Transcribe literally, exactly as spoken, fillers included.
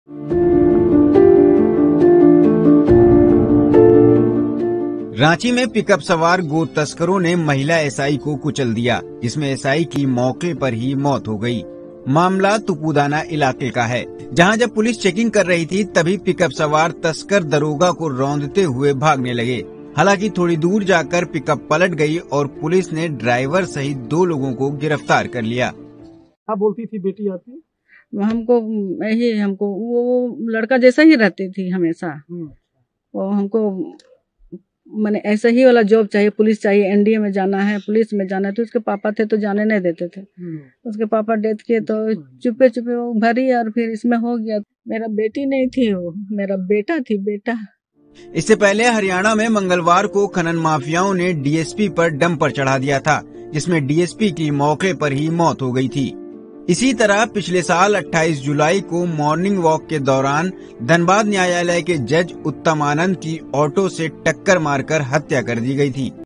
रांची में पिकअप सवार गो तस्करों ने महिला एसआई को कुचल दिया, जिसमें एसआई की मौके पर ही मौत हो गई। मामला तुपुदाना इलाके का है, जहां जब पुलिस चेकिंग कर रही थी तभी पिकअप सवार तस्कर दरोगा को रौंदते हुए भागने लगे। हालांकि थोड़ी दूर जाकर पिकअप पलट गई और पुलिस ने ड्राइवर सहित दो लोगों को गिरफ्तार कर लिया। क्या बोलती थी बेटी आपकी? हमको यही हमको वो लड़का जैसा ही रहती थी हमेशा। वो हमको मैंने ऐसा ही वाला जॉब चाहिए, पुलिस चाहिए, एनडीए में जाना है, पुलिस में जाना है। तो उसके पापा थे तो जाने नहीं देते थे। उसके पापा डेथ किए तो चुपे चुपे वो भरी और फिर इसमें हो गया। मेरा बेटी नहीं थी, वो मेरा बेटा थी, बेटा। इससे पहले हरियाणा में मंगलवार को खनन माफियाओं ने डीएसपी पर डंपर चढ़ा दिया था, जिसमें डीएसपी की मौके पर ही मौत हो गई थी। इसी तरह पिछले साल अट्ठाईस जुलाई को मॉर्निंग वॉक के दौरान धनबाद न्यायालय के जज उत्तम आनंद की ऑटो से टक्कर मारकर हत्या कर दी गई थी।